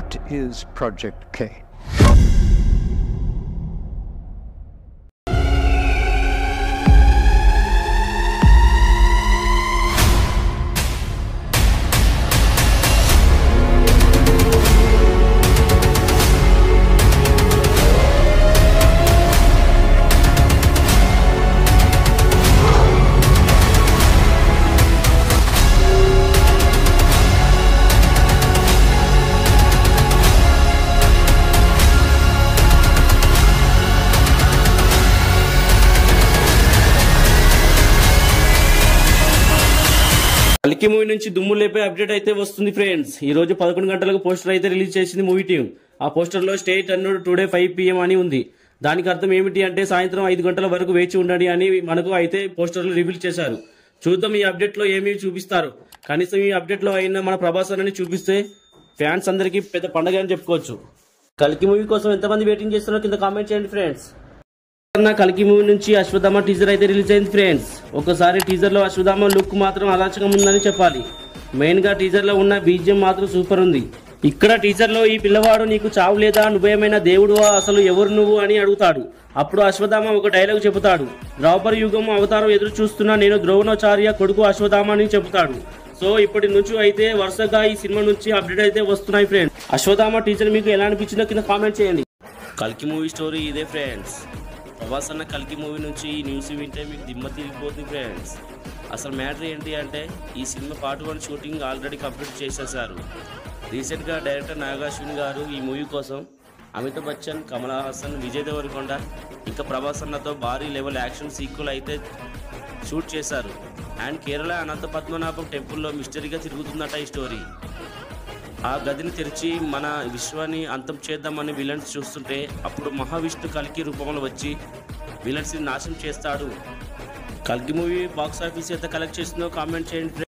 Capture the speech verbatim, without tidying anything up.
What is Project K? కల్కి movie నుంచి దుమ్ము లేపే అప్డేట్ అయితే వస్తుంది ఫ్రెండ్స్. ఈ రోజు పదకొండు గంటలకు పోస్టర్ అయితే రిలీజ్ చేసింది మూవీ టీం. ఆ పోస్టర్ లో stay tuned today five PM అని ఉంది. దానికి అర్థం ఏమిటి అంటే సాయంత్రం ఐదు గంటల వరకు వేచి ఉండండి అని మనకు అయితే పోస్టర్లు రివీల్ చేశారు. చూద్దాం ఈ అప్డేట్ లో ఏమి చూపిస్తారు. కనీసం ఈ అప్డేట్ లో అయినా మన ప్రభాస్ అని చూపిస్తే ఫ్యాన్స్ అందరికి పెద్ద పండగ అని చెప్పుకోవచ్చు. కల్కి మూవీ కోసం ఎంతమంది వెయిటింగ్ చేస్తున్నారో కింద కామెంట్ చేయండి ఫ్రెండ్స్. కల్కి మూవీ నుంచి అశ్వత్థామ టీజర్ అయితే రిలీజ్ అయింది ఫ్రెండ్స్. ఒకసారి టీజర్ లో అశ్వత్థామ లుక్ మాత్రం అరాచకం ఉందని చెప్పాలి. మెయిన్ గా టీజర్ లో ఉన్న బీజిఎం మాత్రం సూపర్ ఉంది. ఇక్కడ టీజర్ లో ఈ పిల్లవాడు నీకు చావు లేదా, నువ్వేమైనా దేవుడువా, అసలు ఎవరు నువ్వు అని అడుగుతాడు. అప్పుడు అశ్వత్థామ ఒక డైలాగ్ చెబుతాడు. ద్రౌపది యుగం అవతారం ఎదురు చూస్తున్నా నేను ద్రోణాచార్య కొడుకు అశ్వత్థామ అని చెబుతాడు. సో ఇప్పటి నుంచి అయితే వరుసగా ఈ సినిమా నుంచి అప్డేట్ అయితే వస్తున్నాయి ఫ్రెండ్స్. అశ్వత్థామ టీజర్ మీకు ఎలా అనిపించిందో కింద కామెంట్ చేయండి. కల్కి మూవీ స్టోరీ ఇదే ఫ్రెండ్స్. ప్రభాస్ అన్న కల్కి మూవీ నుంచి ఈ న్యూస్ వింటే మీకు దిమ్మ తిరిగిపోతుంది ఫ్రెండ్స్. అసలు మ్యాటర్ ఏంటి అంటే ఈ cinema part one shooting already complete చేసేసారు. రీసెంట్గా డైరెక్టర్ నాగాశ్విన్ గారు ఈ మూవీ కోసం అమితాబ్ బచ్చన్, కమల్ హాసన్, విజయ్ దేవరకొండ ఇంకా ప్రభాస్ అన్నతో భారీ లెవెల్ యాక్షన్ సీక్వెల్ అయితే షూట్ చేశారు. అండ్ కేరళ అనంత పద్మనాభం టెంపుల్లో మిస్టరీగా తిరుగుతుందట ఈ స్టోరీ. ఆ గదిని తెరిచి మన విశ్వాన్ని అంతం చేద్దామని విలన్స్ చూస్తుంటే అప్పుడు మహావిష్ణు కల్కి రూపంలో వచ్చి విలన్స్ని నాశనం చేస్తాడు. కల్కి మూవీ బాక్స్ ఆఫీస్ ఎంత కలెక్ట్ చేసిందో కామెంట్ చేయండి.